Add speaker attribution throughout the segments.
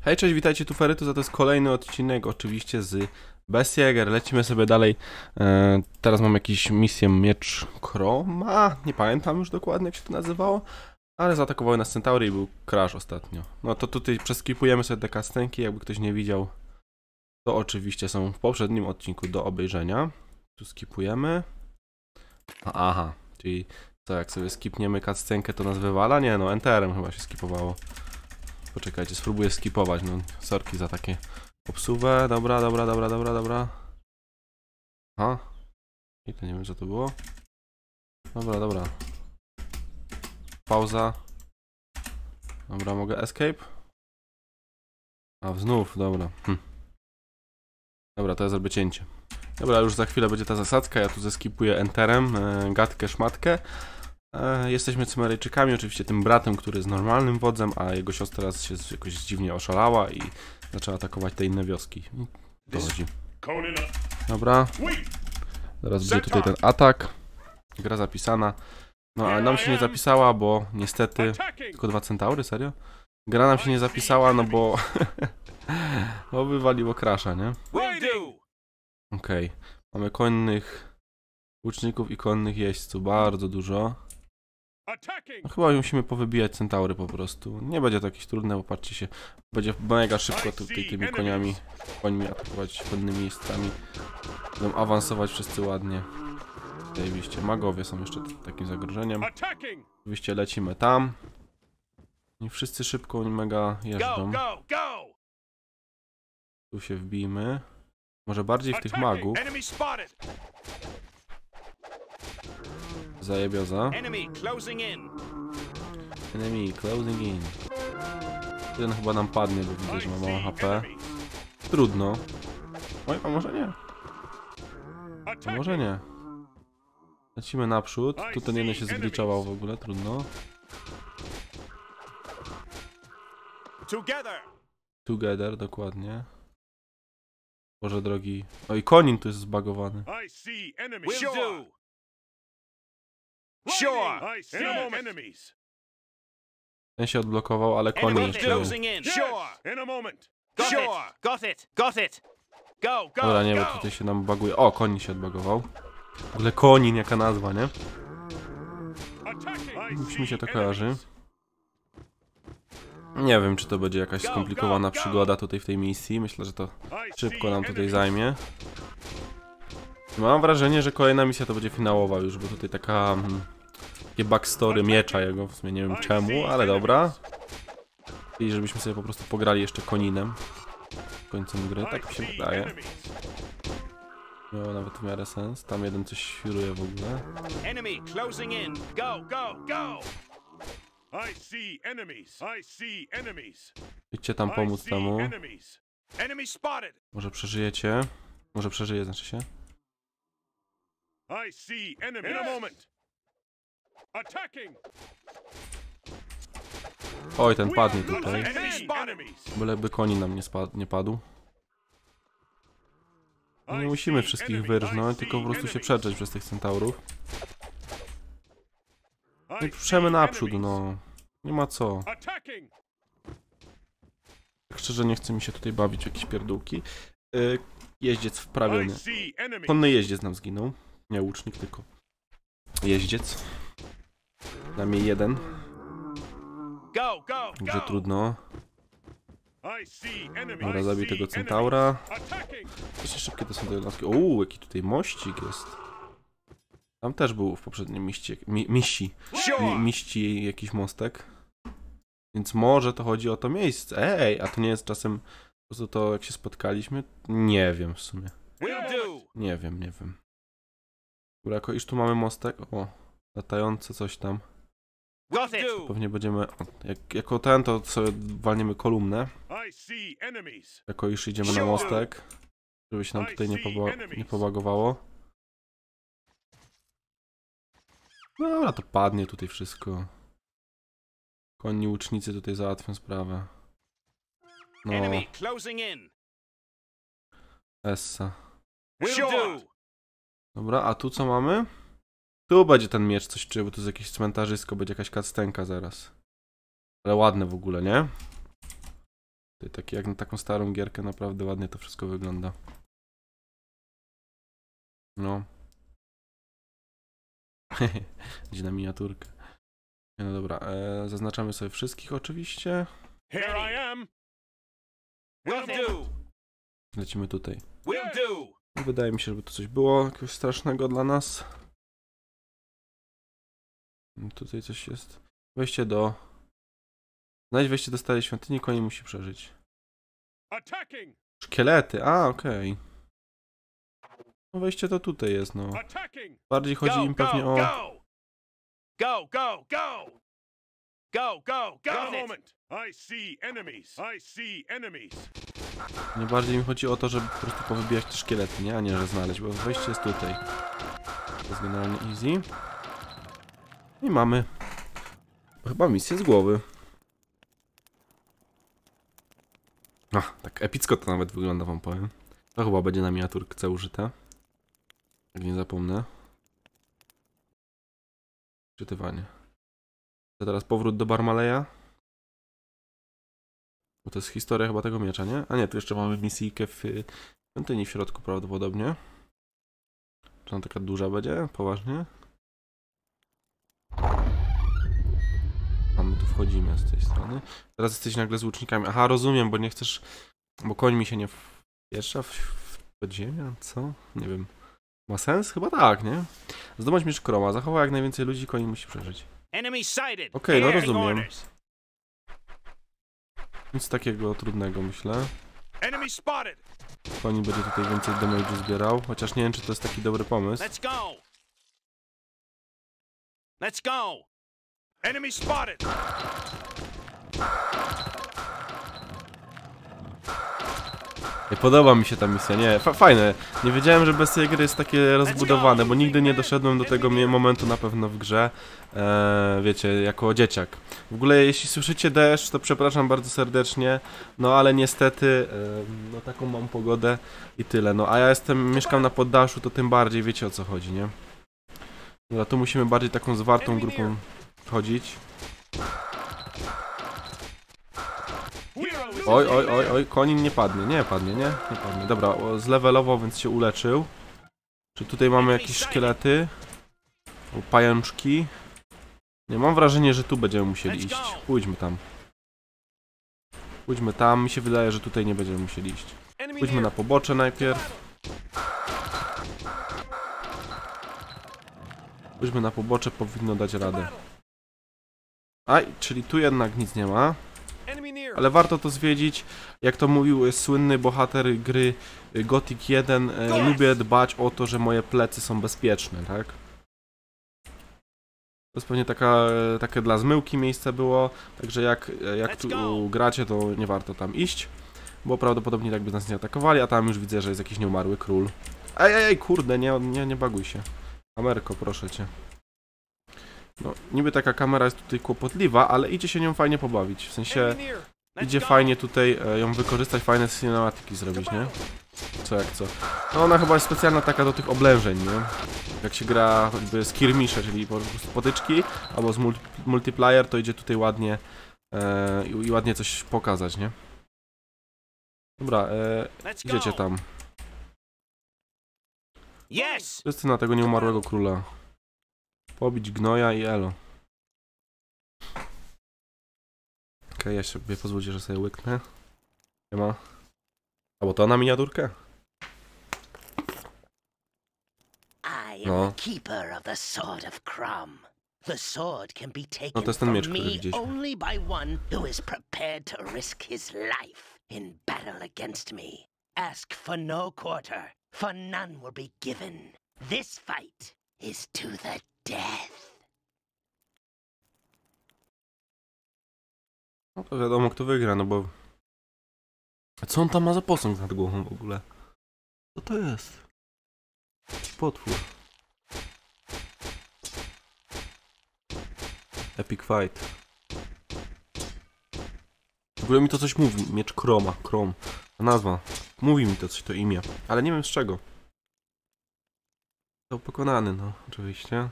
Speaker 1: Hej, cześć, witajcie tu Ferytu, to jest kolejny odcinek oczywiście z Best Jäger. Lecimy sobie dalej. Teraz mam jakąś misję Miecz Chroma. Nie pamiętam już dokładnie jak się to nazywało. Ale zaatakowały nas Centaury i był crash ostatnio. No to tutaj przeskipujemy sobie te kastenki, jakby ktoś nie widział. To oczywiście są w poprzednim odcinku do obejrzenia. Tu skipujemy. Aha, czyli co, jak sobie skipniemy cutscenkę to nas wywala? Nie no, enterem chyba się skipowało. Poczekajcie, spróbuję skipować, no sorki za takie obsuwę. Dobra. Aha. I to nie wiem co to było. Dobra. Pauza. Dobra, mogę escape? A, znów, dobra. Dobra, to ja zrobię cięcie. Dobra, już za chwilę będzie ta zasadzka, ja tu zeskipuję enterem, gadkę, szmatkę. Jesteśmy Cymeryjczykami, oczywiście tym bratem, który jest normalnym wodzem, a jego siostra teraz się jakoś dziwnie oszalała i zaczęła atakować te inne wioski. To chodzi. Dobra. Zaraz będzie tutaj ten atak. Gra zapisana. No ale nam się nie zapisała, bo niestety... Tylko 2 centaury, serio? Gra nam się nie zapisała, no bo... bo wywaliło crasha, nie? Okej. Mamy konnych łuczników i konnych jeźdźców, bardzo dużo. No chyba musimy powybijać centaury po prostu. Nie będzie to jakieś trudne, bo patrzcie się. Będzie mega szybko tutaj tymi końmi atakować konnymi jeźdźcami. Będą awansować wszyscy ładnie. Zajebiście. Magowie są jeszcze takim zagrożeniem. Oczywiście lecimy tam. I wszyscy szybko i mega jeżdżą. Tu się wbijmy. Może bardziej w tych magów. Zajebioza. Enemy closing in. Jeden chyba nam padnie, bo widzę, że ma mało HP. Trudno. Oj, a może nie. A może nie. Lecimy naprzód. Tu ten jeden się zgliczował w ogóle, trudno. Together, dokładnie. Boże drogi. Oj, konin tu jest zbagowany. Ten się odblokował, ale konin jeszcze nie. Dobra, nie, bo tutaj się nam baguje. O, konin się odbagował. W ogóle konin, jaka nazwa, nie? Mi się to kojarzy. Nie wiem, czy to będzie jakaś skomplikowana przygoda tutaj w tej misji. Myślę, że to szybko nam tutaj zajmie. Mam wrażenie, że kolejna misja to będzie finałowa już, bo tutaj takie backstory miecza jego, w sumie nie wiem czemu, ale dobra. I żebyśmy sobie po prostu pograli jeszcze koninem końcem gry, tak mi się wydaje. Miało nawet w miarę sens. Tam jeden coś świruje w ogóle. Idźcie tam pomóc temu. Może przeżyjecie. Może przeżyje, znaczy się. Oj, ten padnie tutaj. Byleby koni nam nie padł. No nie musimy wszystkich wyrżnąć, tylko po prostu się przedrzeć przez tych centaurów. I przemy naprzód, no. Nie ma co. Tak szczerze nie chce mi się tutaj bawić w jakieś pierdółki. Jeździec wprawiony. Konny jeździec nam zginął. Nie łucznik, tylko jeździec. Na mnie jeden. Także trudno. Dobra, zabij tego centaura. Jeszcze szybkie to są te jednostki. Uuu, jaki tutaj mościk jest. Tam też był w poprzednim miści jakiś mostek. Więc może to chodzi o to miejsce. Ej, a to nie jest czasem po prostu to, jak się spotkaliśmy? Nie wiem w sumie. Nie wiem. Dobra, jako iż tu mamy mostek. O, latające coś tam. Pewnie będziemy... Jako ten, to sobie walniemy kolumnę. Jako iż idziemy na mostek. Żeby się nam tutaj nie pobagowało. No dobra, to padnie tutaj wszystko. Konni łucznicy tutaj załatwią sprawę. No. Essa. Dobra, a tu co mamy? Tu będzie ten miecz coś czuję, bo tu jest jakieś cmentarzysko, będzie jakaś cutscenka zaraz. Ale ładne w ogóle, nie? Tutaj taki jak na taką starą gierkę naprawdę ładnie to wszystko wygląda. No. Idzie na miniaturkę. No dobra, zaznaczamy sobie wszystkich oczywiście.
Speaker 2: Here I am. Will do.
Speaker 1: Lecimy tutaj.
Speaker 2: Will do.
Speaker 1: Wydaje mi się, żeby tu coś było jakiegoś strasznego dla nas. Tutaj coś jest. Wejście do... Znajdź wejście do starej świątyni, koń musi przeżyć.
Speaker 2: Attacking.
Speaker 1: Szkielety, a okej. No wejście to tutaj jest, no.
Speaker 2: Attacking.
Speaker 1: Bardziej chodzi im pewnie o...
Speaker 2: Go, go, go. Go, go, go. A moment. I see enemies. I see enemies.
Speaker 1: Nie bardziej mi chodzi o to, żeby po prostu powybijać te szkielety, nie? A nie, że znaleźć, bo wejście jest tutaj. To jest generalnie easy. I mamy... Chyba misję z głowy. Tak epicko to nawet wygląda, wam powiem. To chyba będzie na miniaturce użyte. Jak nie zapomnę. Czytywanie. To teraz powrót do Barmaleya. Bo to jest historia chyba tego miecza, nie? A nie, tu jeszcze mamy misyjkę w świątyni w środku prawdopodobnie. Czy ona taka duża będzie? Poważnie? A my tu wchodzimy z tej strony. Teraz jesteś nagle z łucznikami. Aha, rozumiem, bo nie chcesz... Bo koń mi się nie wpiesza w podziemia? Co? Nie wiem. Ma sens? Chyba tak, nie? Zdobądź miecz Kroma. Zachowaj jak najwięcej ludzi, koń musi przeżyć. Okej, no rozumiem. Nic takiego trudnego, myślę. Koń będzie tutaj więcej damage'u zbierał. Chociaż nie wiem, czy to jest taki dobry pomysł.
Speaker 2: Let's go. Let's go. Enemy spotted.
Speaker 1: I podoba mi się ta misja, nie, fajne. Nie wiedziałem, że bestie gry jest takie rozbudowane, bo nigdy nie doszedłem do tego momentu na pewno w grze, wiecie, jako dzieciak. W ogóle jeśli słyszycie deszcz, to przepraszam bardzo serdecznie, no ale niestety, no taką mam pogodę i tyle, no a ja mieszkam na poddaszu, to tym bardziej wiecie o co chodzi, nie? No tu musimy bardziej taką zwartą grupą chodzić. Oj, oj, oj, oj, konin nie padnie, nie padnie. Dobra, zlevelował, więc się uleczył. Czy tutaj mamy jakieś szkielety? O, pajączki. Nie, mam wrażenie, że tu będziemy musieli iść. Pójdźmy tam. Pójdźmy tam, mi się wydaje, że tutaj nie będziemy musieli iść. Pójdźmy na pobocze najpierw. Pójdźmy na pobocze, powinno dać radę. Aj, czyli tu jednak nic nie ma. Ale warto to zwiedzić. Jak to mówił słynny bohater gry Gothic 1, lubię dbać o to, że moje plecy są bezpieczne, tak? To jest pewnie takie dla zmyłki miejsce było, także jak tu gracie, to nie warto tam iść, bo prawdopodobnie tak by nas nie atakowali, a tam już widzę, że jest jakiś nieumarły król. Ej, kurde, nie baguj się. Kamerko, proszę cię. No, niby taka kamera jest tutaj kłopotliwa, ale idzie się nią fajnie pobawić, w sensie idzie fajnie tutaj ją wykorzystać, fajne cinematyki zrobić, nie? Co jak co. No ona chyba jest specjalna taka do tych oblężeń, nie? Jak się gra choćby skirmisze, czyli po prostu potyczki, albo z multiplayer, to idzie tutaj ładnie i ładnie coś pokazać, nie? Dobra, idziecie tam. Wszyscy na tego nieumarłego króla. Pobić gnoja i elo. Okej, ja sobie pozwólcie, że sobie łyknę. Nie ma. Albo to na miniaturkę? No. No to jest ten miecz, który widzieliśmy.
Speaker 3: Only by one who is prepared to risk his life in battle against me. Ask for no quarter, for none will be given. This fight is to the death.
Speaker 1: No to wiadomo, kto wygra, no bo... A co on tam ma za posąg nad głową w ogóle? Co to jest? Potwór. Epic fight. W ogóle mi to coś mówi. Miecz Kroma. Krom. Ta nazwa. Mówi mi to coś, to imię. Ale nie wiem z czego. To pokonany, no. Oczywiście.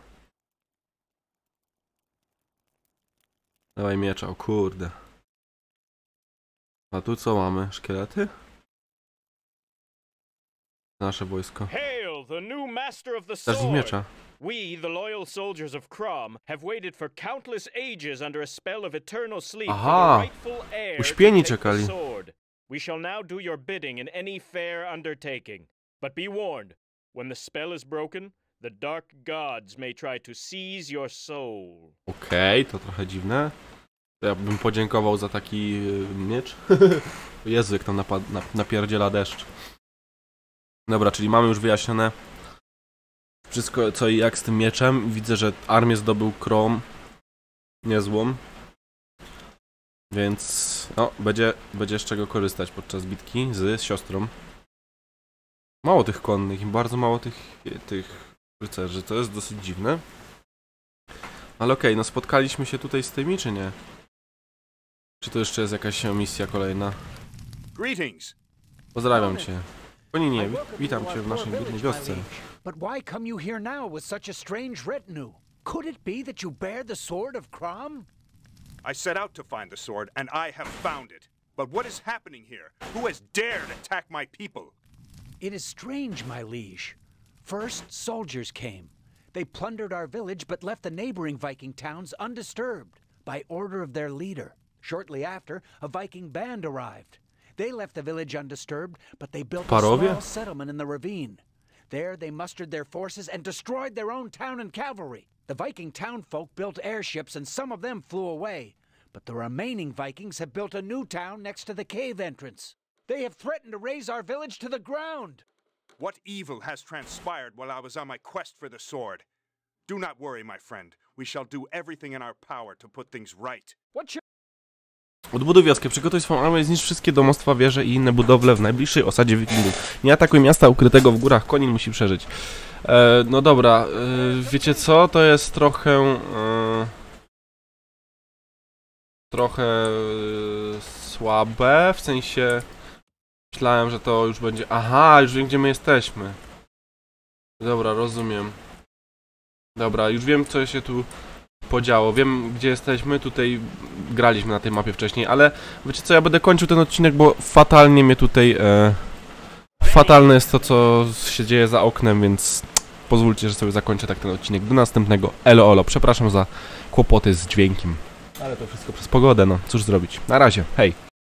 Speaker 1: Dawaj miecza, o kurde. A tu co mamy? Szkielety? Nasze wojsko.
Speaker 4: Hail, the new master of the
Speaker 1: Strażnik
Speaker 4: sword!
Speaker 1: miecza.
Speaker 4: We, the loyal soldiers of Crom, have waited for countless ages under a spell of eternal sleep for
Speaker 1: Aha!
Speaker 4: the rightful heir to
Speaker 1: Uśpieni
Speaker 4: take
Speaker 1: czekali.
Speaker 4: the sword. We shall now do your bidding in any fair undertaking. But be warned, when the spell is broken, the dark gods may try to seize your soul.
Speaker 1: Okej, to trochę dziwne. To ja bym podziękował za taki miecz. Jezu, jak tam napierdziela deszcz. Dobra, czyli mamy już wyjaśnione wszystko co i jak z tym mieczem. Widzę, że armię zdobył Crom. Niezłą. Więc no, będzie z czego korzystać podczas bitki z siostrą. Mało tych konnych i bardzo mało tych rycerzy. To jest dosyć dziwne. Ale okej, no spotkaliśmy się tutaj z tymi, czy nie? Czy to jeszcze jest jakaś misja kolejna?
Speaker 2: Greetings.
Speaker 1: Pozdrawiam cię. Koninie, witam cię w naszej biednej wiosce.
Speaker 5: But why come you here now with such a strange retinue? Could it be that you bear the sword of Crom?
Speaker 2: I set out to find the sword, and I have found it. But what is happening here? Who has dared attack my people?
Speaker 5: It is strange, my liege. First, soldiers came. They plundered our village but left the neighboring Viking towns undisturbed, by order of their leader. Shortly after, a Viking band arrived. They left the village undisturbed, but they built a small settlement in the ravine. There they mustered their forces and destroyed their own town and cavalry. The Viking townfolk built airships and some of them flew away. But the remaining Vikings have built a new town next to the cave entrance. They have threatened to raze our village to the ground.
Speaker 2: What evil has transpired while I was on my quest for the sword? Do not worry, my friend. We shall do everything in our power to put things right.
Speaker 1: Odbuduj wioskę, przygotuj swą armię, zniszcz wszystkie domostwa, wieże i inne budowle w najbliższej osadzie wikingów. Nie atakuj miasta ukrytego w górach, Konin musi przeżyć. No dobra, wiecie co? To jest trochę... słabe, w sensie... Myślałem, że to już będzie... Aha, już wiem, gdzie my jesteśmy. Dobra, rozumiem. Dobra, już wiem, co się tu podziało. Wiem, gdzie jesteśmy. Tutaj graliśmy na tej mapie wcześniej, ale wiecie co, ja będę kończył ten odcinek, bo fatalnie mnie tutaj... fatalne jest to, co się dzieje za oknem, więc pozwólcie, że sobie zakończę tak ten odcinek. Do następnego. Elo, olo. Przepraszam za kłopoty z dźwiękiem. Ale to wszystko przez pogodę, no. Cóż zrobić. Na razie. Hej.